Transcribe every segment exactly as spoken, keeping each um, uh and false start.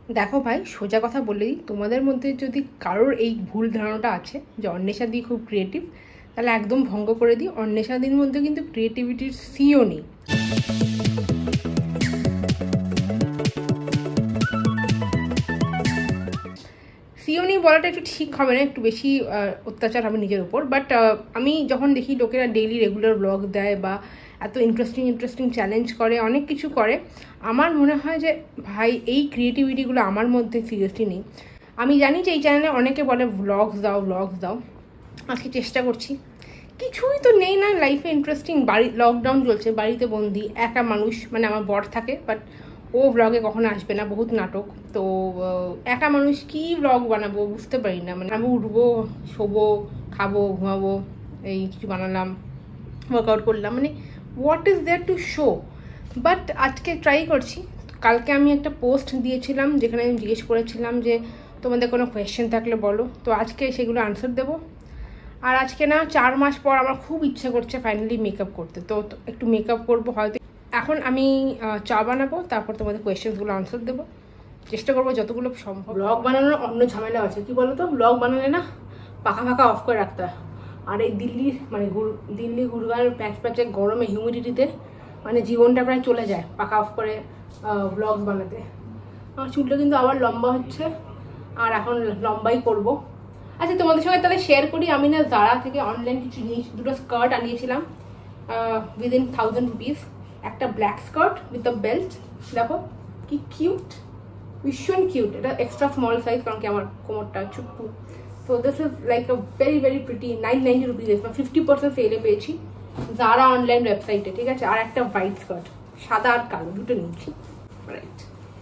দেখো ভাই, সোজা কথা বলেই, তোমাদের মধ্যে যদি কারোর এই ভুল ধারণাটা আছে যে অন্বেষা দি খুব ক্রিয়েটিভ, তাহলে একদম ভঙ্গ করে দিই। অন্বেষা দির মধ্যে কিন্তু ক্রিয়েটিভিটির সিও নেই। সিও নেই বলাটা একটু ঠিক হবে না, একটু বেশি অত্যাচার হবে নিজের উপর। বাট আমি যখন দেখি লোকেরা ডেইলি রেগুলার ব্লগ দেয় বা এত ইন্টারেস্টিং ইন্টারেস্টিং চ্যালেঞ্জ করে, অনেক কিছু করে, আমার মনে হয় যে ভাই এই ক্রিয়েটিভিটিগুলো আমার মধ্যে সিরিয়াসলি নেই। আমি জানি যে এই চ্যানেলে অনেকে বলে ভ্লগস দাও ভ্লগস দাও, আজকে চেষ্টা করছি। কিছুই তো নেই না লাইফে ইন্টারেস্টিং। বাড়ি লকডাউন চলছে, বাড়িতে বন্দি, একা মানুষ, মানে আমার বর থাকে বাট ও ব্লগে কখনো আসবে না, বহুত নাটক। তো একা মানুষ কি ব্লগ বানাবো বুঝতে পারি না। মানে আমি উঠবো, শোবো, খাবো, ঘুমাবো, এই কিছু বানালাম, ওয়ার্কআউট করলাম, মানে what is there to show? But আজকে ট্রাই করছি। কালকে আমি একটা পোস্ট দিয়েছিলাম যেখানে আমি জিজ্ঞেস করেছিলাম যে তোমাদের কোনো কোয়েশ্চেন থাকলে বলো, তো আজকে সেগুলো আনসার দেবো। আর আজকে না, চার মাস পর আমার খুব ইচ্ছে করছে ফাইনালি মেকআপ করতে, তো একটু মেকআপ করবো হয়তো। এখন আমি চা বানাবো, তারপর তোমাদের কোয়েশ্চেন্সগুলো আনসার দেবো, চেষ্টা করবো যতগুলো সম্ভব। ব্লগ বানানোর অন্য ঝামেলা আছে, কি বলো তো? ব্লগ বানালে না পাখা ফাঁকা অফ করে রাখতে হয়। আর এই দিল্লির মানে দিল্লি গুরগাঁওয়ের প্যাচ প্যাচে গরমে হিউমিডিটিতে মানে জীবনটা প্রায় চলে যায় পাখা অফ করে ব্লগ বানাতে। আমার চুলটা কিন্তু আবার লম্বা হচ্ছে, আর এখন লম্বাই করব। আচ্ছা, তোমাদের সঙ্গে তাহলে শেয়ার করি, আমি না জারা থেকে অনলাইন কিছু জিনিস, দুটো স্কার্ট আনিয়েছিলাম উইদিন থাউজেন্ড রুপিস। একটা black skirt with a belt, দেখো কি কিউট, ভীষণ কিউট। এটা এক্সট্রা স্মল সাইজ, কারণ কি আমার কোমরটা ছোট্ট। So this is like a very very pretty, nine ninety rupees, fifty percent সেলে পেয়েছি জারা অনলাইন ওয়েবসাইটে, ঠিক আছে। আর একটা হোয়াইট স্কার্ট, সাদা আর কালো দুটো নিয়েছি, রাইট।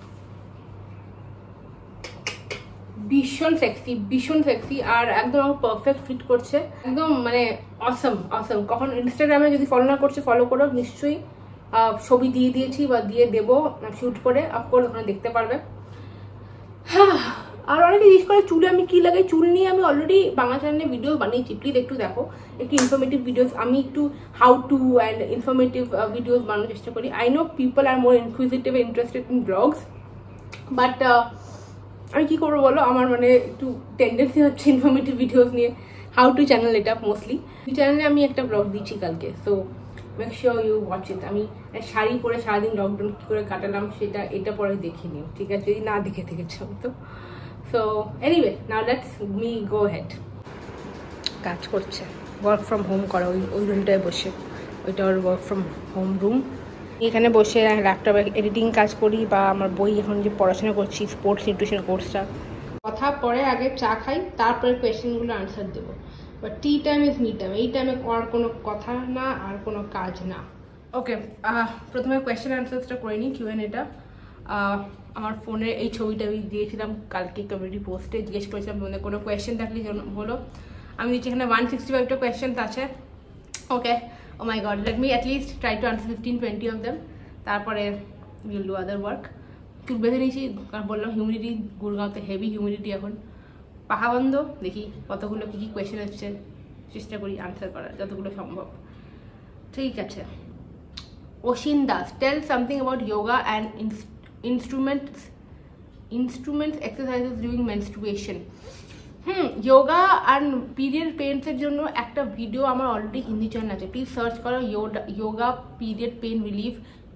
ভীষণ সেক্সি, ভীষণ সেক্সি, আর একদম পারফেক্ট ফিট করছে, একদম মানে অসম অসম। কখন ইনস্টাগ্রামে যদি ফলো না করছে ফলো করো, নিশ্চয়ই ছবি দিয়ে দিয়েছি বা দিয়ে দেবো শুট করে, অফকোর্স ওখানে দেখতে পারবে। হ্যাঁ, আর অনেকে জিজ্ঞেস করে চুলে আমি কি লাগাই। চুল নিয়ে আমি অলরেডি বাংলা চ্যানেলে ভিডিও বানিয়েছি, প্লিজ একটু দেখো, একটু ইনফরমেটিভ ভিডিওস। আমি একটু how to and informative videos বানানোর চেষ্টা করি। I know people are more inquisitive interested in blogs, but আমি কী করবো বলো, আমার মানে একটু টেন্ডেন্সি হচ্ছে ইনফরমেটিভ ভিডিওস নিয়ে। হাউ টু চ্যানেল এটা মোস্টলি। এই চ্যানেলে আমি একটা ব্লগ দিচ্ছি কালকে, so make sure you watch it. আমি শাড়ি পরে সারাদিন লকডাউন কী করে কাটালাম সেটা এটা পরে দেখে নিও, ঠিক আছে, যদি না দেখে থেকেছ তো। So anyway, now let's me go head. কাজ করছে, ওয়ার্ক ফ্রম হোম করা, ওই ওই রুমটায় বসে, ওইটা ওর ওয়ার্ক ফ্রম হোম রুম। এখানে বসে ল্যাপটপে এডিটিং কাজ করি, বা আমার বই এখন যে পড়াশোনা করছি স্পোর্টস নিউট্রিশন কোর্সটা। কথা পরে আগে চা খাই, তারপরে কোয়েশ্চেনগুলো আনসার দেবো। But tea time is me time, এই টাইমে আর কোনো কথা না, আর কোনো কাজ না। ওকে, প্রথমে কোয়েশ্চেন আনসার্সটা করে নিই, কিউ এন্ড এটা। আমার ফোনে এই ছবিটা আমি দিয়েছিলাম কালকে কমিউনিটি পোস্টে, জিজ্ঞেস করেছিলাম তোমাদের কোনো কোয়েশ্চেন থাকলে হলো। আমি দিচ্ছি এখানে ওয়ান সিক্সটি ফাইভটা কোয়েশ্চেন আছে। ওকে, oh my god, let me at least try to answer fifteen twenty of them, তারপরে we'll do other work। চুল বেঁধে নিয়েছি, কারণ বললাম হিউমিডিটি, গুরগাঁওতে হেভি হিউমিডিটি এখন। পাখা বন্ধ, দেখি কতগুলো কী কী কোয়েশ্চেন হচ্ছে, চেষ্টা করি আনসার করার যতগুলো সম্ভব। ঠিক আছে, Asin Das, tell something about yoga and instruments instruments exercises during menstruation. হুম, যোগা আর পিরিয়ড পেইন্সের জন্য একটা ভিডিও আমার অলরেডি হিন্দি চ্যানেল আছে, প্লিজ সার্চ করো yoga period pain relief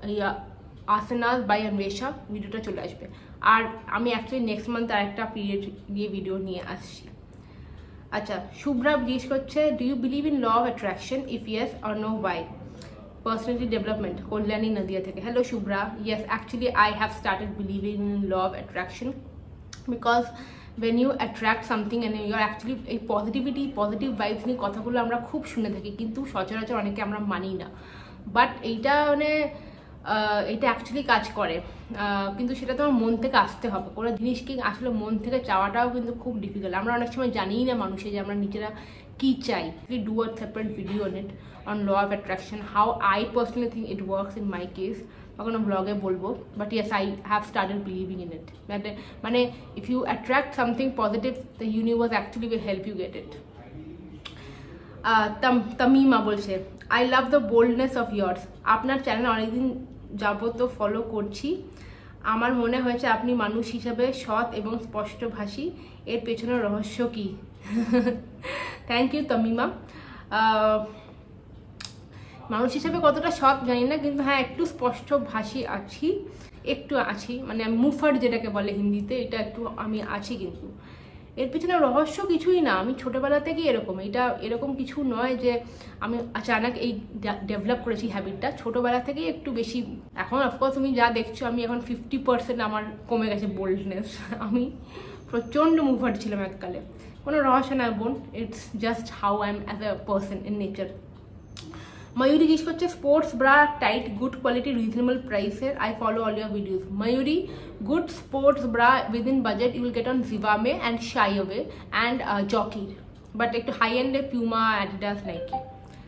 asanas by Anwesha, ভিডিওটা চলে আসবে। আর আমি অ্যাকচুয়ালি নেক্সট মান্থ আর একটা পিরিয়ড নিয়ে ভিডিও নিয়ে আসছি। আচ্ছা, শুভ্রা জিজ্ঞেস করছে, do you believe in law of attraction, if yes or no why? Personality development, Kalyani Nadia theke. Hello Shubhra, yes, actually I have started believing in law of attraction, because when you attract something and you are actually a positivity positive vibes নিয়ে কথাগুলো আমরা খুব শুনে থাকি, কিন্তু সচরাচর অনেকে আমরা মানি না। বাট এইটা মানে এটা অ্যাকচুয়ালি কাজ করে, কিন্তু সেটা তোমার মন থেকে আসতে হবে। কোনো জিনিসকে আসলে মন থেকে চাওয়াটাও কিন্তু খুব ডিফিকাল্ট। আমরা অনেক সময় জানিই না মানুষে যে আমরা নিজেরা কি চাই। We do a separate video on it, on law of attraction, how I personally think it works in my case, কোনো ব্লগে বলবো। But yes, I have started believing in it, that মানে if you attract something positive, the universe actually will help you get it. Tamima বলছে, I love the boldness of yours. আপনার channel অনেকদিন যাবত follow করছি, আমার মনে হয়েছে আপনি মানুষ হিসেবে সৎ এবং স্পষ্টভাষী, এর পেছনের রহস্য কি? Thank you Tamima. মানুষ হিসেবে কতটা সৎ জানি না, কিন্তু হ্যাঁ একটু স্পষ্টভাষী আছি, একটু আছি, মানে মুফার যেটাকে বলে হিন্দিতে, এটা একটু আমি আছি। কিন্তু এর পিছনে রহস্য কিছুই না, আমি ছোটোবেলা থেকেই এরকম, এটা এরকম কিছু নয় যে আমি আচানক এই ডেভেলপ করেছি হ্যাবিটটা, ছোটোবেলা থেকেই একটু বেশি। এখন অফকোর্স তুমি যা দেখছো আমি এখন ফিফটি পার্সেন্ট আমার কমে গেছে বোল্ডনেস, আমি প্রচণ্ড মুভার ছিলাম এককালে। কোনো রহস্য না বোন, it's just how I am as a person in nature. Mayuri জিজ্ঞেস করছে sports bra tight good quality reasonable প্রাইসের, I follow all your videos. Mayuri, good sports bra within budget you will get on Zivame and Shyaway and uh, Jockey, but ekটু high end Puma, Adidas, Nike.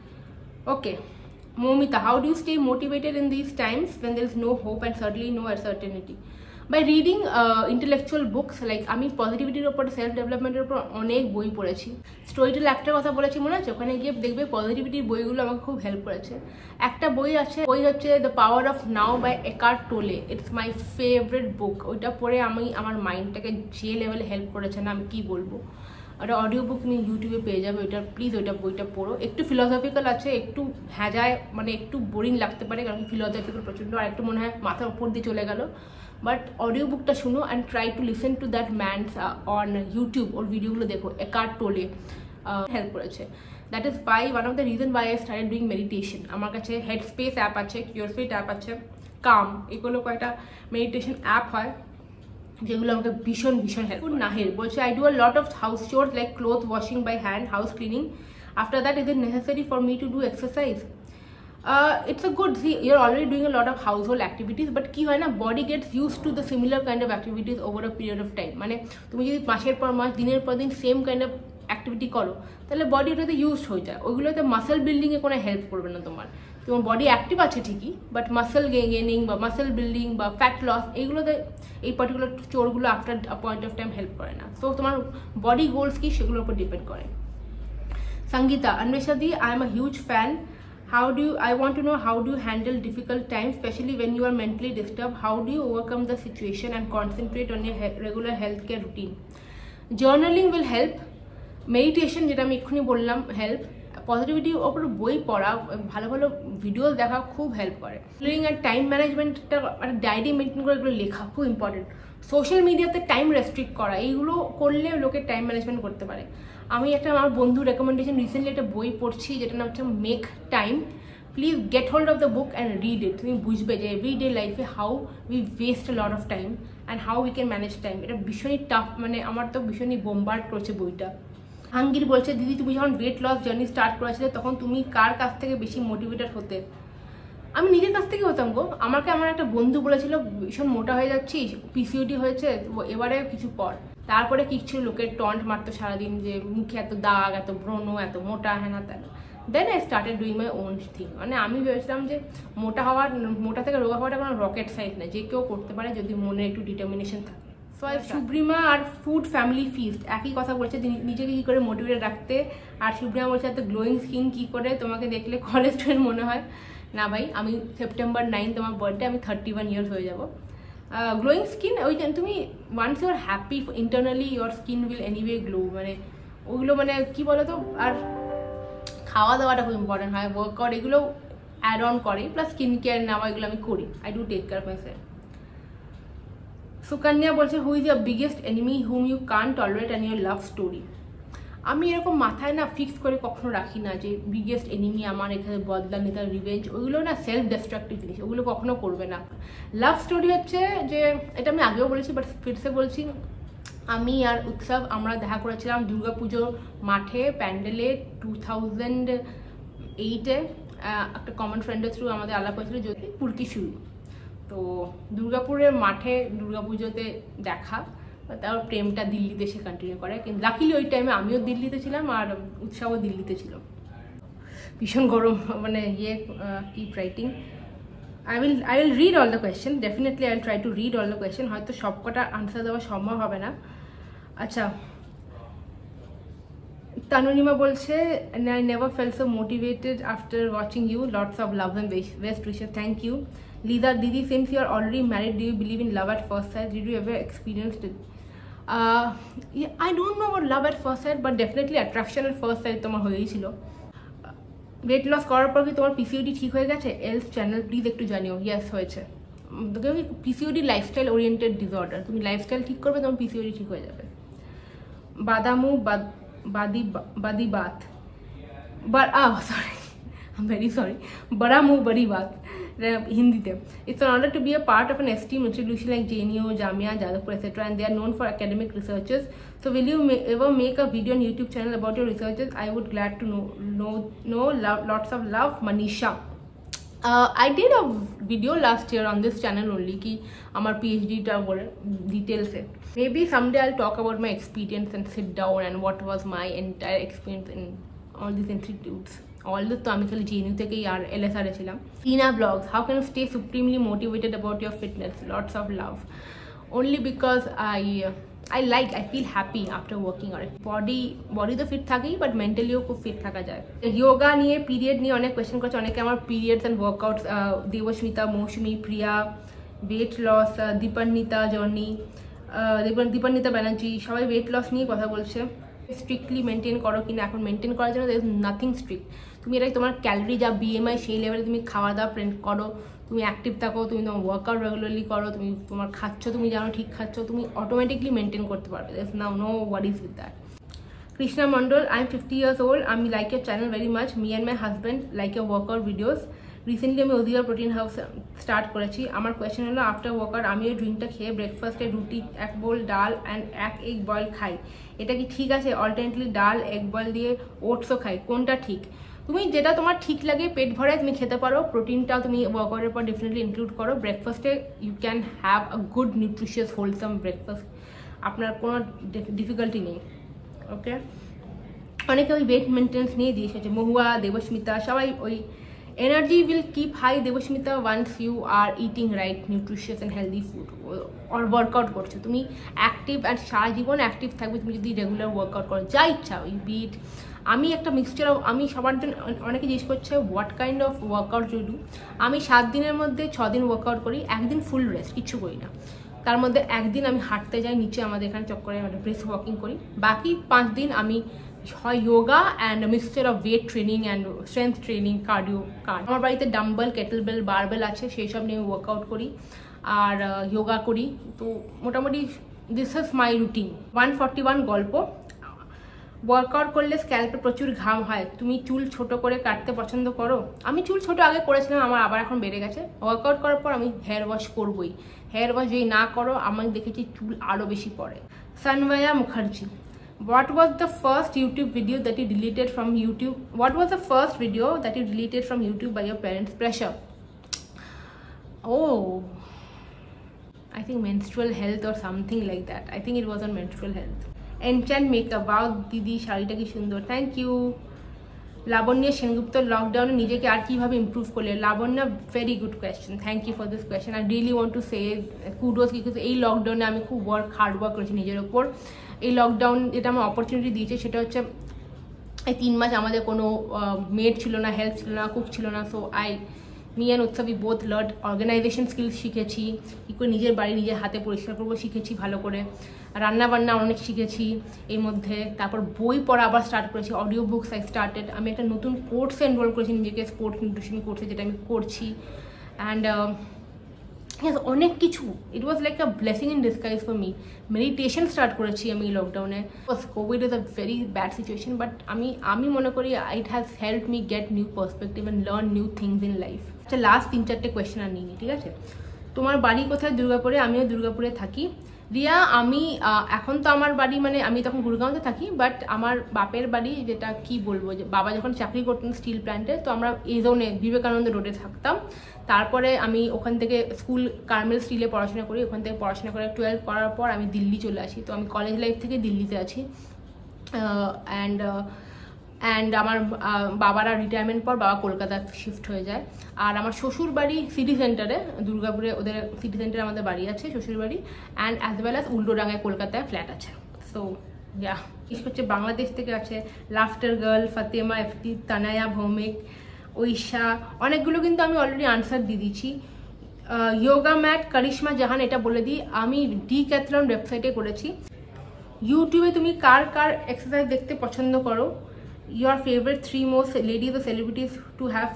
Okay, Momita, how do you stay motivated in these times when there is no hope and certainly no certainty? By reading uh, intellectual books, like আমি পজিটিভিটির ওপর, self ডেভেলপমেন্টের ওপর অনেক বই পড়েছি। স্টোরিটেল একটা কথা বলেছি মনে আছে, ওখানে গিয়ে দেখবে পজিটিভিটির বইগুলো আমাকে খুব হেল্প করেছে। একটা বই আছে, বই হচ্ছে the power of now by Eckhart Tolle, it's my favourite book. ওইটা পড়ে আমি আমার মাইন্ডটাকে যে লেভেলে হেল্প করেছে না আমি কি বলবো। ওটা অডিও বুক তুমি ইউটিউবে পেয়ে যাবে, ওইটা প্লিজ ওইটা বইটা পড়ো। একটু ফিলোসফিক্যাল আছে, একটু হ্যাজায়, মানে একটু বোরিং লাগতে পারে কারণ ফিলোসফিক্যাল প্রচণ্ড, আর একটু মনে হয় মাথার উপর দিয়ে চলে গেল, বাট অডিও বুকটা শুনো and try to listen to that man's on YouTube, ওর ভিডিওগুলো দেখো, একার্ট টোলে হেল্প করেছে। That is why one of the reason why I started doing meditation. আমার কাছে হেডস্পেস অ্যাপ আছে, কিওরফিট অ্যাপ আছে, কাম, এগুলো কয়েকটা মেডিটেশন অ্যাপ হয় যেগুলো আমাকে ভীষণ ভীষণ হেল্প। নাহির বলছে I do a lot of house chores like cloth washing by hand, house cleaning, after that is it necessary for me to do exercise? Uh, it's a good, see, you're already doing a lot of household activities, but কি হয় না, body gets used to the similar kind of activities over a period of time. মানে তুমি যদি মাসের পর মাস, দিনের পর দিন সেম কাইন্ড অফ অ্যাক্টিভিটি করো, তাহলে বডি ওটাতে ইউজড হয়ে যায়, ওইগুলোতে মাসেল বিল্ডিংয়ে কোনো হেল্প করবে না তোমার। তোমার বডি অ্যাক্টিভ আছে ঠিকই, বাট মাসেল গেইনিং বা মাসেল বিল্ডিং বা ফ্যাট লস, এইগুলোতে এই পার্টিকুলার চোরগুলো after point of time help করে না। সো তোমার বডি গোলস কি সেগুলোর উপর ডিপেন্ড করে। Sangeeta, Anwesha di, I am a huge fan. How do you, I want to know how do you handle difficult times, especially when you are mentally disturbed? How do you overcome the situation and concentrate on your he regular healthcare routine? Journaling will help. Meditation, যেটা আমি এক্ষুনি বললাম, help. পজিটিভিটির ওপর বই পড়া, ভালো ভালো videos দেখা খুব হেল্প করে। লিভিং আর টাইম ম্যানেজমেন্টটা, একটা ডায়েরি মেনটেন করে এগুলো লেখা খুব ইম্পর্টেন্ট। সোশ্যাল মিডিয়াতে টাইম রেস্ট্রিক্ট করা, এইগুলো করলে লোকে টাইম ম্যানেজমেন্ট করতে পারে। আমি একটা আমার বন্ধু রেকমেন্ডেশন রিসেন্টলি একটা বই পড়ছি যেটার নাম হচ্ছে make time. Please get hold of the book and read it. তুমি বুঝবে যে এভরিডে লাইফে how we waste a lot of time and how we can manage time. এটা ভীষণই টাফ, মানে আমার তো ভীষণই বোমবার্ড করছে বইটা। আঙ্গির বলছে দিদি তুমি যখন ওয়েট লস জার্নি স্টার্ট করেছিলে তখন তুমি কার কাছ থেকে বেশি মোটিভেটেড হতে? আমি নিজের কাছ থেকে হতাম গো। আমাকে আমার একটা বন্ধু বলেছিল ভীষণ মোটা হয়ে যাচ্ছিস, পিসিওডি হয়েছে, এবারে কিছু কর। তারপরে কিছু লোকের টন্ট মারতো সারাদিন যে মুখে এত দাগ, এত ব্রণ, এত মোটা, হ্যানা ত্যানা। Then I started doing my own thing. মানে আমি ভেবেছিলাম যে মোটা হওয়ার, মোটা থেকে রোগা হওয়াটা কোনো রকেট সাইন্স না, যে কেউ করতে পারে যদি মনে একটু ডিটারমিনেশন থাকে। সো সুব্রিমা আর ফুড ফ্যামিলি ফিস্ট একই কথা বলছে, নিজেকে কী করে মোটিভেটেড রাখতে। আর সুব্রিমা বলছে এত গ্লোয়িং স্কিন কী করে, তোমাকে দেখলে কলেজ স্টুডেন্ট মনে হয়। না ভাই, আমি সেপ্টেম্বর নাইন তোমার বার্থডে, আমি থার্টি ওয়ান ইয়ার্স হয়ে যাবো। গ্লোয়িং স্কিন, ওই তুমি once you are happy internally your skin will anyway glow. মানে ওগুলো মানে কি বলো তো, আর খাওয়া দাওয়াটা খুব ইম্পর্টেন্ট হয়, ওয়ার্কআউট এগুলো অ্যাড অন করে, প্লাস স্কিন কেয়ার নেওয়া, এগুলো আমি করি। I do take care of myself. Sukanya বলছে who is your biggest enemy whom you can't tolerate and your love story? আমি এরকম মাথায় না ফিক্স করে কখনো রাখি না যে বিগেস্ট এনিমি আমার এখানে বদলা নিতে, রিভেঞ্জ, ওইগুলো না সেলফ ডিস্ট্রাকটিভ জিনিস, ওগুলো কখনো করবে না। লাভ স্টোরি হচ্ছে যে, এটা আমি আগেও বলেছি বাট ফিরসে বলছি, আমি আর উৎসব আমরা দেখা করেছিলাম দুর্গাপুজোর মাঠে প্যান্ডেলে টু থাউজেন্ড এইটে। একটা কমন ফ্রেন্ডের থ্রু আমাদের আলাপ হয়েছিল, যদি পুরকি শুরু। তো দুর্গাপুরের মাঠে দুর্গাপুজোতে দেখা, তার প্রেমটা দিল্লিতে সে কন্টিনিউ করে। কিন্তু লাকিলি ওই টাইমে আমিও দিল্লিতে ছিলাম আর উৎসাহও দিল্লিতে ছিল। ভীষণ গরম, মানে ইয়ে keep writing. I will I will read all the question, definitely I will try to read all the question. হয়তো সবকটা আনসার দেওয়া সম্ভব হবে না। আচ্ছা, তানুনিমা বলছে I never felt so motivated after watching you, lots of love and best wishes. Thank you. Lisa, Didi, since you are already married, do you believe in love at first sight? Did you ever experience it? Uh, yeah, I don't know about love at first sight, but definitely attraction at first sight তোমার হয়েই ছিল। Weight loss করার পর কি তোমার PCOD ঠিক হয়ে গেছে? এলস চ্যানেল প্লিজ একটু জানিও। ইয়েস হয়েছে। পিসিওডি লাইফস্টাইল ওরিয়েন্টেড ডিসঅর্ডার, তুমি লাইফস্টাইল ঠিক করবে তোমার পিসিওডি ঠিক হয়ে যাবে। বাদামু বাদি বাদি Baat but ah oh, sorry I'm very sorry bada muh badi baat Hindi te. It's an honor to be a part of an esteemed institution like J N U, Jamia, Jadavpur, et cetera. And they are known for academic researchers. So will you ma ever make a video on YouTube channel about your researches? I would glad to know. Know, know love, lots of love, Manisha. Uh, I did a video last year on this channel only ki amar PhD ta bole details hai. Maybe someday I'll talk about my experience and sit down and what was my entire experience in all these institutes. All the তো আমি খালি J N U থেকেই আর L S R এ ছিলাম। Tina Vlogs, how can you stay supremely motivated about your fitness? Lots of love. Only because I I like I feel happy after working on it. Body body তো fit থাকেই, but মেন্টালিও খুব fit থাকা যায়। যোগা নিয়ে, period নিয়ে অনেক question করছে অনেকে। আমার periods and workouts, Debasmita, Mousumi, Priya, weight loss, Dipanwita journey, Dipanwita Banerjee, সবাই ওয়েট লস নিয়ে কথা বলছে। স্ট্রিক্টলি মেনটেন করো কিনা? এখন মেনটেন করার জন্য দের ইজ নাথিং স্ট্রিক্ট। তুমি এটাই তোমার ক্যালোরি যা বিএমআই সেই লেভেলে তুমি খাওয়া দাওয়া প্রেন্ট করো, তুমি অ্যাক্টিভ থাকো, তুমি তোমার ওয়ার্কআউট রেগুলারলি করো, তুমি তোমার খাচ্ছ, তুমি জানো ঠিক খাচ্ছ, তুমি অটোমেটিকলি মেনটেন করতে পারবে। There is now no worries with that. Krishna Mondal, I am fifty years old, আমি like your channel very much, me and my husband like your workout videos. Recently আমি অধিকার প্রোটিন হাউস স্টার্ট করেছি। আমার question হলো, after workout আমি ওই ড্রিঙ্কটা খেয়ে ব্রেকফাস্টে রুটি, এক বোল ডাল অ্যান্ড এক এগ বয়েল খাই, এটা কি ঠিক আছে? অল্টারনেটলি ডাল এগ বয়েল দিয়ে ওটসও খাই, কোনটা ঠিক? তুমি যেটা তোমার ঠিক লাগে পেট ভরে তুমি খেতে পারো। প্রোটিনটাও তুমি ওয়ার্কআউটের পর ডেফিনেটলি ইনক্লুড করো। ব্রেকফাস্টে you can have a good nutritious wholesome breakfast, আপনার কোনো ডিফিকাল্টি নেই। ওকে, অনেকে ওই ওয়েট মেনটেন্স নিয়ে দিয়ে এসেছে, মহুয়া, দেবস্মিতা, সবাই ওই energy will keep high Debasmita once you are eating right nutritious and healthy food or workout করছো। তুমি অ্যাক্টিভ অ্যান্ড সারা জীবন অ্যাক্টিভ থাকবে তুমি যদি রেগুলার ওয়ার্কআউট করো, যা ইচ্ছা ওই বিট। আমি একটা মিক্সচার অফ, আমি সবার জন্য অনেকে জিজ্ঞেস করছে what kind of workout you do. আমি সাত দিনের মধ্যে ছ দিন ওয়ার্কআউট করি, একদিন ফুল রেস্ট, কিচ্ছু করি না। তার মধ্যে একদিন আমি হাঁটতে যাই নিচে, আমাদের এখানে চক্করে ব্রেস্ট ওয়াকিং করি। বাকি পাঁচ দিন আমি হয় yoga and mixture of weight training and strength training, cardio card. আমার বাড়িতে ডাম্বেল, কেটেলবেল, বারবেল আছে, সেই সব নিয়ে ওয়ার্কআউট করি আর যোগা করি। তো মোটামুটি this is my routine. One forty one গল্প, ওয়ার্কআউট করলে স্ক্যাল্পে প্রচুর ঘাম হয়, তুমি চুল ছোট করে কাটতে পছন্দ করো? আমি চুল ছোট আগে করেছিলাম, আমার আবার এখন বেড়ে গেছে। ওয়ার্কআউট করার পর আমি হেয়ার ওয়াশ করবোই। হেয়ার ওয়াশ যদি না করো আমি দেখেছি চুল আরও বেশি পড়ে। সানভায়া Mukherjee, what was the first YouTube video that you deleted from YouTube? What was the first video that you deleted from YouTube by your parents' pressure? Oh, I think menstrual health or something like that. I think it was on menstrual health. Enchant makeup, wow didi শাড়িটা কি সুন্দর, thank you. লাবণ্য সেনগুপ্ত, লকডাউনে নিজেকে আর কিভাবে improve করলে? Labanya, very good question, thank you for this question. I really want to say kudos, because এই লকডাউনে আমি খুব ওয়ার্ক হার্ড ওয়ার্ক করেছি নিজের ওপর। এই লকডাউন যেটা আমার অপরচুনিটি দিয়েছে সেটা হচ্ছে এই তিন মাস আমাদের কোনো মেড ছিল না, হেল্প ছিল না, কুক ছিল না। সো আই মি অ্যান্ড উৎসবই বোথ লার্ন অর্গানাইজেশন স্কিল শিখেছি, কী করে নিজের বাড়ি নিজের হাতে পরিষ্কার করবো শিখেছি ভালো করে, রান্নাবান্না অনেক শিখেছি এর মধ্যে। তারপর বই পড়া আবার স্টার্ট করেছি, অডিও বুকস আই স্টার্টেড। আমি একটা নতুন কোর্সে এনরোল করেছি নিজেকে, স্পোর্টস নিউট্রিশন কোর্সে, যেটা আমি করছি। অ্যান্ড অনেক কিছু, it was like a blessing in disguise for me. Meditation start করেছি আমি লকডাউনে। Covid is a very bad situation, but আমি আমি মনে করি it has help me get new perspective and learn new things in life. আচ্ছা, last তিন চারটে কোয়েশ্চেন আর নিই, ঠিক আছে? তোমার বাড়ি কোথায়? দুর্গাপুরে। আমিও দুর্গাপুরে থাকি। রিয়া, আমি এখন তো আমার বাড়ি মানে আমি তখন গুরগাঁওতে থাকি, বাট আমার বাপের বাড়ি যেটা কি বলবো, যে বাবা যখন চাকরি করতেন স্টিল প্ল্যান্টে, তো আমরা এই জোনে বিবেকানন্দ রোডে থাকতাম। তারপরে আমি ওখান থেকে স্কুল কার্মেল স্টিলে পড়াশোনা করি, ওখান থেকে পড়াশোনা করে টুয়েলভ করার পর আমি দিল্লি চলে আসি। তো আমি কলেজ লাইফ থেকে দিল্লিতে আছি। অ্যান্ড অ্যান্ড আমার বাবারা রিটায়ারমেন্ট পর বাবা কলকাতা শিফট হয়ে যায়। আর আমার শ্বশুর বাড়ি সিটি সেন্টারে, দুর্গাপুরে ওদের সিটি সেন্টারে আমাদের বাড়ি আছে শ্বশুর বাড়ি, অ্যান্ড অ্যাজ ওয়েল অ্যাজ উল্টোডাঙ্গায় কলকাতায় ফ্ল্যাট আছে। সো ইয়া, বিশেষ হচ্ছে বাংলাদেশ থেকে আছে laughter girl, Fatema FT, Tanaya Bhowmik, Aisha, অনেকগুলো কিন্তু আমি অলরেডি আনসার দিয়ে দিচ্ছি। যোগা ম্যাট করিশ্মা জাহান, এটা বলে দিই আমি ডিক্যাথলন ওয়েবসাইটে করেছি। ইউটিউবে তুমি কার কার এক্সারসাইজ দেখতে পছন্দ করো, your favourite three most ladies ও সেলিব্রিটিজ টু হ্যাভ।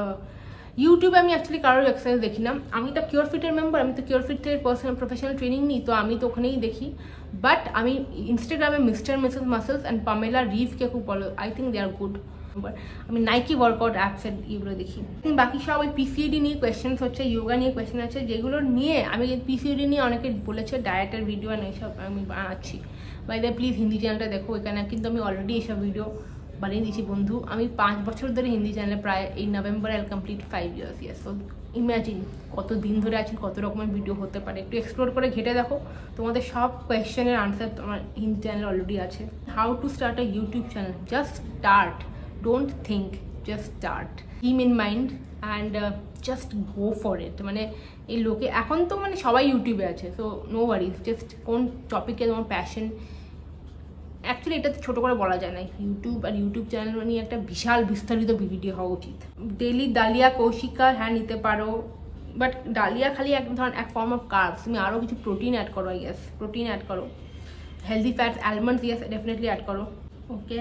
ইউটিউবে আমি অ্যাকচুয়ালি কারোর এক্সারসাইজ দেখি না, আমি তো কিওর ফিটের মেম্বার, আমি তো কিওর ফিট থেকে পার্সোনাল প্রফেশনাল ট্রেনিং নিই, তো আমি তো ওখানেই দেখি। বাট আমি ইনস্টাগ্রামে Mr Mrs muscles and Pamela রিভকে খুব বলো, I think they are good. আমি নাইকি ওয়ার্কআউট অ্যাপস এগুলো দেখি। বাকি সব ওই পিসিডি নিয়ে কোয়েশ্চেন্স হচ্ছে, যোগা নিয়ে কোয়েশ্চেন আছে, যেগুলো নিয়ে আমি পিসিডি নিয়ে অনেকে বলেছে ডায়েটের ভিডিও আর এইসব আমি বানাচ্ছি। বাই দ্য প্লিজ হিন্দি চ্যানেলটা দেখো, এখানে কিন্তু আমি অলরেডি এইসব ভিডিও বানিয়ে দিয়েছি বন্ধু। আমি পাঁচ বছর ধরে হিন্দি চ্যানেলে, প্রায় এই November I complete five years years so imagine কত দিন ধরে আছি, কত রকমের ভিডিও হতে পারে। একটু এক্সপ্লোর করে ঘেটে দেখো, তোমাদের সব কোয়েশ্চেনের আনসার তোমার হিন্দি চ্যানেল অলরেডি আছে। How to start a YouTube channel, just start, don't think, just start, keep in mind and just go for it. মানে এই লোকে এখন তো মানে সবাই ইউটিউবে আছে, সো নো ওয়ারিজ, জাস্ট কোন টপিকে তোমার প্যাশন। অ্যাকচুয়ালি এটা ছোটো করে বলা যায় না, ইউটিউব আর ইউটিউব চ্যানেল নিয়ে একটা বিশাল বিস্তারিত ভিডিও হওয়া উচিত। ডেলি ডালিয়া কৌশিকা হ্যাঁ নিতে পারো, বাট ডালিয়া খালি এক ধরনের এক ফর্ম অফ কার্বস, তুমি আরও কিছু প্রোটিন অ্যাড করো, ইয়েস প্রোটিন অ্যাড করো, healthy fats almonds yes definitely add করো। ওকে,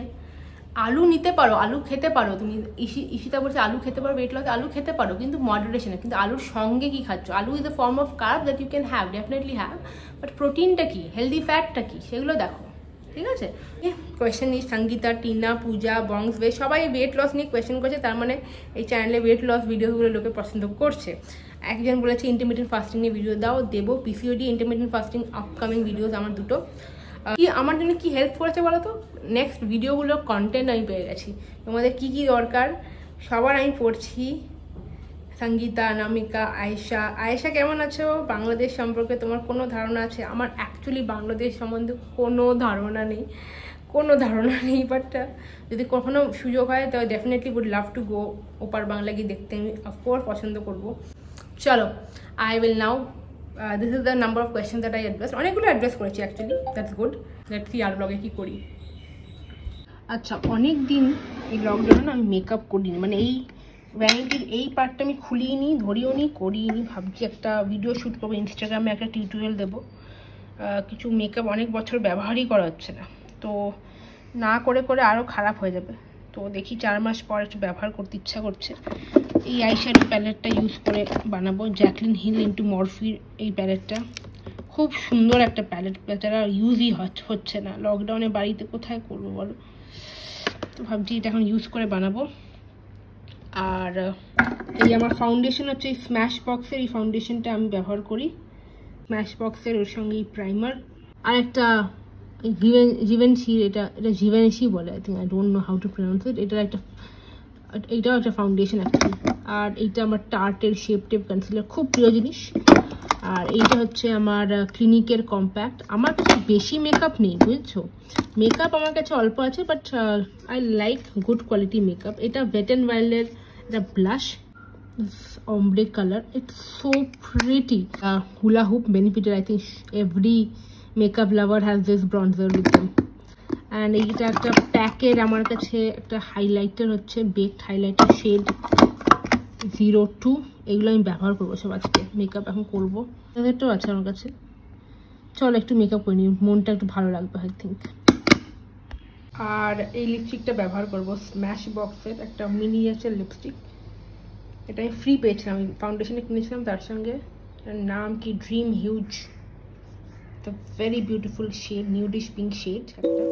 আলু নিতে পারো, আলু খেতে পারো তুমি, ইশি ইশিতা বলছে আলু খেতে পারো ওয়েট লস, আলু খেতে পারো কিন্তু মডারেশনে। কিন্তু আলুর সঙ্গে কি খাচ্ছ? Aloo is a form of carb that you can have, definitely have, but প্রোটিনটা কি, হেলদি ফ্যাটটা কি, সেগুলো দেখো, ঠিক আছে? কোয়েশ্চেন নিয়ে সঙ্গীতা, টিনা, পূজা, বংশ বে সবাই ওয়েট লস নিয়ে কোয়েশ্চেন করছে, তার মানে এই চ্যানেলে ওয়েট লস ভিডিওগুলো লোকে পছন্দ করছে। একজন বলেছে ইন্টারমিডিয়েন্ট ফাস্টিং নিয়ে ভিডিও দাও, দেবো। PCOD, intermittent fasting upcoming videos আমার দুটো। কি আমার জন্য কি হেল্প করেছে বলো তো, নেক্সট ভিডিওগুলোর কন্টেন্ট আমি পেয়ে গেছি, তোমাদের কি কি দরকার সবার আমি পড়ছি। সঙ্গীতা, নামিকা, আয়েশা, আয়েশা কেমন আছো? বাংলাদেশ সম্পর্কে তোমার কোনো ধারণা আছে? আমার অ্যাকচুয়ালি বাংলাদেশ সম্বন্ধে কোনো ধারণা নেই, কোনো ধারণা নেই, বাট যদি কখনো সুযোগ হয় তো definitely would love to go ওপার বাংলা গিয়ে দেখতে, আমি অফকোর্স পছন্দ করবো। চলো, I will now this is the number of question that I address, অনেকগুলো অ্যাড্রেস করেছি actually, that's good. Let's see আর ব্লগে কী করি। আচ্ছা, অনেক দিন এই লকডাউনে আমি মেকআপ করিনি, মানে এই ভ্যানিটির এই পার্টটা আমি খুলিয়ে নিই, ধরিও নিই, করিয়ে নিই। ভাবছি একটা ভিডিও শ্যুট করবো, ইনস্টাগ্রামে একটা টিউটোরিয়াল দেবো। কিছু মেকআপ অনেক বছর ব্যবহারই করা হচ্ছে না, তো না করে করে আরও খারাপ হয়ে যাবে, তো দেখি চার মাস পর একটু ব্যবহার করতে ইচ্ছা করছে। এই আইশ্যাডো প্যালেটটা ইউজ করে বানাবো, জ্যাকলিন হিল ইন্টু মরফির এই প্যালেটটা, খুব সুন্দর একটা প্যালেট, বেচারা ইউজই হচ্ছে না, লকডাউনে বাড়িতে কোথায় করবো বলো, তো ভাবছি এটা এখন ইউজ করে বানাবো। আর এই আমার ফাউন্ডেশন হচ্ছে এই স্ম্যাশ বক্সের, এই ফাউন্ডেশনটা আমি ব্যবহার করি, স্ম্যাশ বক্সের, ওর সঙ্গে এই প্রাইমার আর একটা জিভেন জিভেনশি, এটা এটা জিভেনশি বলে, I think, I don't know how to pronounce it. এটার একটা এইটাও একটা ফাউন্ডেশন অ্যাকচুয়ালি। আর এইটা আমার টার্টের শেপ টেপ কনসিলার, খুব প্রিয় জিনিস। আর এইটা হচ্ছে আমার ক্লিনিকের কম্প্যাক্ট। আমার কাছে বেশি মেকআপ নেই, বুঝছো, মেকআপ আমার কাছে অল্প আছে, but I like good quality makeup. এটা ওয়েট অ্যান্ড ওয়াইল্ডের এটা blush, ombre color, it's so pretty. uh, hula hoop benefited, I think every makeup lover has this bronzer with them. And এইটা একটা প্যাকের আমার কাছে একটা হাইলাইটার হচ্ছে baked highlighter shade zero two, এগুলো আমি ব্যবহার করবো সব আজকে, মেকআপ এখন করবো, এদেরটাও আছে আমার কাছে। চলো একটু মেকআপ করে নিই, মনটা একটু ভালো লাগবে আই থিঙ্ক। আর এই লিপস্টিকটা ব্যবহার করবো স্ম্যাশ বক্সের একটা মিনিয়েচার লিপস্টিক, এটা আমি ফ্রি পেয়েছিলাম, আমি ফাউন্ডেশনে কিনেছিলাম তার সঙ্গে। এটার নাম কি dream hues, the very beautiful shade, nudish pink shade একটা।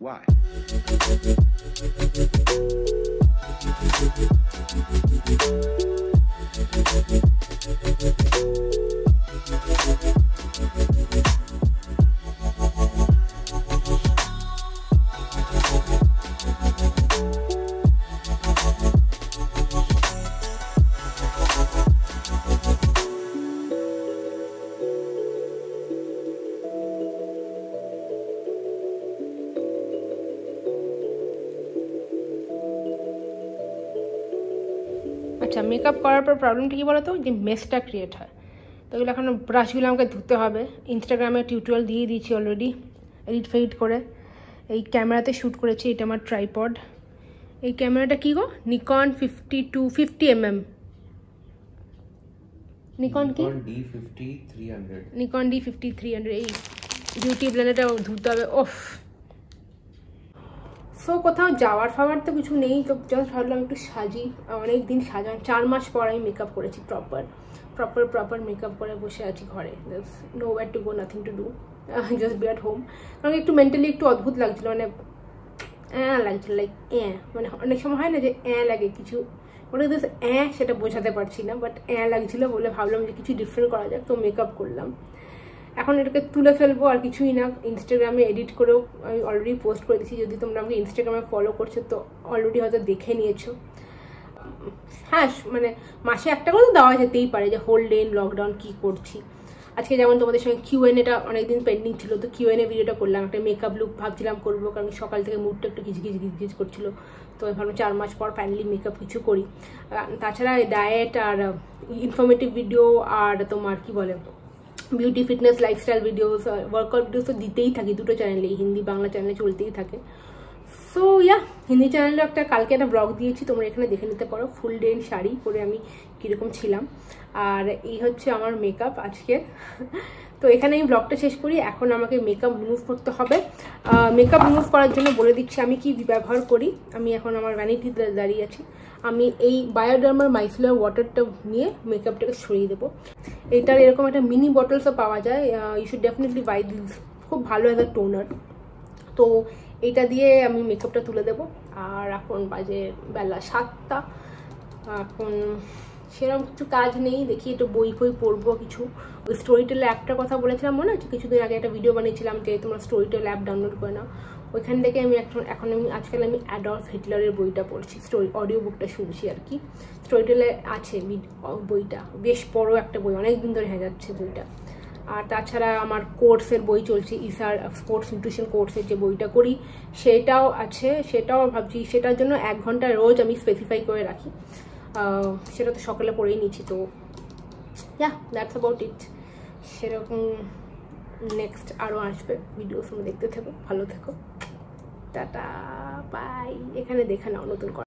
why. আচ্ছা, মেকআপ করার পর প্রবলেমটা কী বলো তো, যে মেসটা ক্রিয়েট হয়। তো এগুলো এখন ব্রাশগুলো আমাকে ধুতে হবে। ইনস্টাগ্রামে টিউটোরিয়াল দিয়ে দিয়েছি অলরেডি, এডিট ফেডিট করে। এই ক্যামেরাতে শ্যুট করেছি, এটা আমার ট্রাইপড। এই ক্যামেরাটা কী গো, Nikon fifty two fifty M M Nikon কি D fifty three hundred Nikon D fifty three hundred. এই বিউটি ব্লেন্ডারটাও ধুতে হবে। ওফ। সো কোথাও যাওয়ার ফাওয়ার তো কিছু নেই, তো জাস্ট ভাবলাম একটু সাজি। অনেক দিন সাজান, চার মাস পর আমি মেকআপ করেছি প্রপার প্রপার প্রপার মেকআপ করে বসে আছি ঘরে। Nowhere to go, nothing to do, just be at home. কারণ একটু মেন্টালি একটু অদ্ভুত লাগছিল, মানে অ্যাঁ লাগছিল, লাইক অ্যাঁ, মানে অনেক সময় হয় না যে অ্যাঁ লাগে কিছু, ওটা জাস্ট অ্যাঁ, সেটা বোঝাতে পারছি না, বাট অ্যাঁ লাগছিল বলে ভাবলাম যে কিছু ডিফারেন্ট করা যাক, তো মেকআপ করলাম। এখন এটাকে তুলে ফেলবো, আর কিছুই না। ইনস্টাগ্রামে এডিট করেও আমি অলরেডি পোস্ট করে দিচ্ছি। যদি তোমরা আমাকে ইনস্টাগ্রামে ফলো করছো তো অলরেডি হয়তো দেখে নিয়েছো। হ্যাঁ, মানে মাসে একটা করে দেওয়া যেতেই পারে, যে হোল ডে ইন লকডাউন কী করছি। আজকে যেমন তোমাদের সঙ্গে কিউএন এটা অনেকদিন পেন্ডিং ছিল, তো কিউএন এ ভিডিওটা করলাম। একটা মেকআপ লুক ভাবছিলাম করবো, কারণ সকাল থেকে মুডটা একটু ঘিচ ঘিচ ঘিচ ঘিচ করছিল। তো আমি ভাবলাম চার মাস পর ফাইনালি মেকআপ কিছু করি। তাছাড়া ডায়েট আর ইনফরমেটিভ ভিডিও আর তোমার কি বলে beauty fitness lifestyle videos, workout videos তো দিতেই থাকি দুটো চ্যানেলেই, হিন্দি বাংলা চ্যানেলে চলতেই থাকে। সো ইয়া, হিন্দি চ্যানেলে একটা কালকে একটা ব্লগ দিয়েছি, তোমরা এখানে দেখে নিতে পারো। ফুল ডে শাড়ি পরে আমি কীরকম ছিলাম। আর এই হচ্ছে আমার মেকআপ আজকের। তো এখানে আমি ব্লগটা শেষ করি। এখন আমাকে মেকআপ রিমুভ করতে হবে। মেকআপ রিমুভ করার জন্য বলে দিচ্ছি আমি কি ব্যবহার করি। আমি এখন আমার ভ্যানিটিতে দাঁড়িয়ে আছি। আমি এই বায়োডার্মার মাইসেলার ওয়াটারটা নিয়ে মেকআপটাকে সরিয়ে দেবো। এটার এরকম একটা মিনি বটলসও পাওয়া যায়, you should definitely buy this, খুব ভালো একটা টোনার। তো এইটা দিয়ে আমি মেকআপটা তুলে দেবো। আর এখন বাজে বেলা সাতটা, এখন সেরকম কিছু কাজ নেই, দেখি একটু বই ফই পড়বো কিছু। ওই স্টোরিটেল অ্যাপটার কথা বলেছিলাম মনে আছে, কিছুদিন আগে একটা ভিডিও বানিয়েছিলাম যে তোমরা স্টোরিটেল অ্যাপ ডাউনলোড করে নাও। ওইখান থেকে আমি এখন এখন আমি আজকাল আমি অ্যাডলফ হিটলারের বইটা পড়ছি, স্টোরি অডিও বুকটা শুনছি আর কি। স্টোরিটেলে আছে বইটা, বেশ বড় একটা বই, অনেক দিন ধরে হয়ে যাচ্ছে বইটা। আর তাছাড়া আমার কোর্সের বই চলছে, ইসার স্পোর্টস নিউট্রিশন কোর্সের যে বইটা করি সেটাও আছে, সেটাও ভাবছি সেটার জন্য এক ঘন্টা রোজ আমি স্পেসিফাই করে রাখি। সেটা তো সকালে পড়েই নিচ্ছি। তো ইয়া, দ্যাটস অ্যাবাউট ইট। সেরকম নেক্সট আরও আসবে ভিডিও, তোমরা দেখতে থাকো, ভালো থেকো, টাটা বাই। এখানে দেখে নাও নতুন